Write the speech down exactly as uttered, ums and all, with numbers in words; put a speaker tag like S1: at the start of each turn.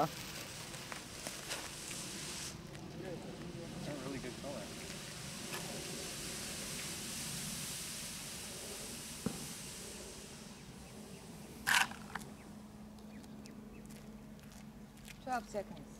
S1: Yeah.
S2: They're a really good color.
S3: Twelve seconds.